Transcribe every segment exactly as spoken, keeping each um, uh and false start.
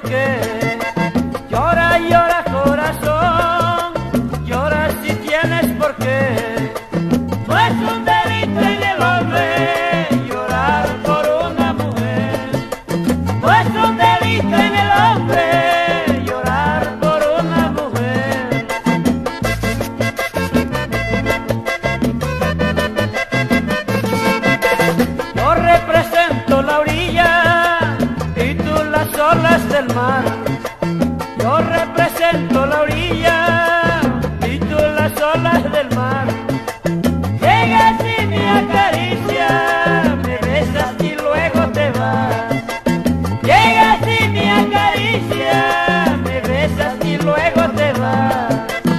qué. Llora, llora corazón, llora si tienes por qué. No es un delito en el hombre llorar por una mujer. No es un delito en el hombre llorar por una mujer. Yo represento la orilla y tú las olas del mar. Yo represento la orilla y tú las olas del mar. Llegas y me acaricias, me besas y luego te vas. Llegas y me acaricias, me besas y luego te vas.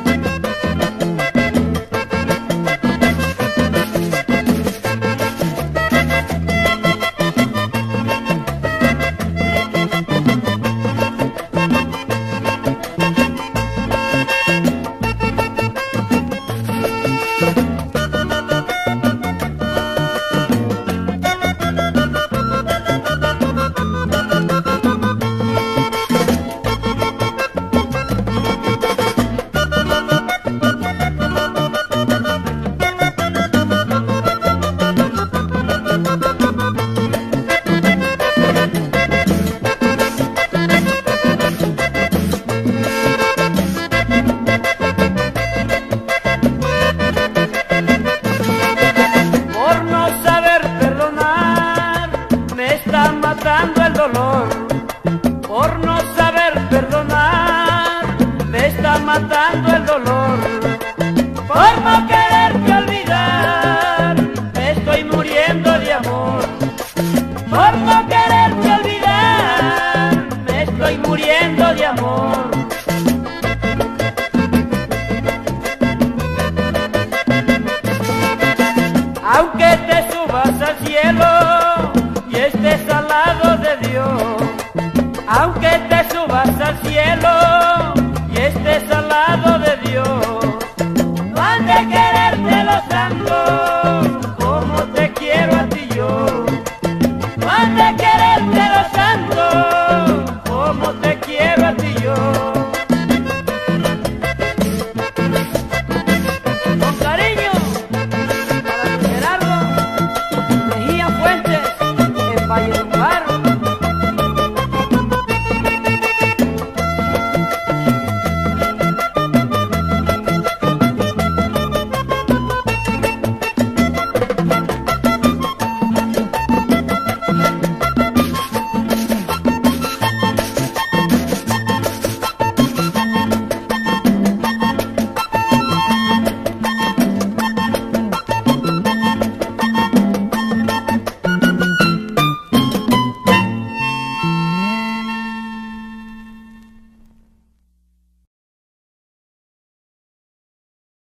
Matando el dolor, por no saber perdonar, me está matando el dolor. Por no quererte olvidar, me estoy muriendo de amor. Por no quererte olvidar, me estoy muriendo de amor. Aunque te subas al cielo y estés al lado de Dios, aunque te subas al cielo y estés al lado de Dios, no han de quererte los santos como te quiero a ti yo. No han de quererte los santos como te quiero a ti yo. Con cariño para Gerardo Mejía Fuentes, en Valle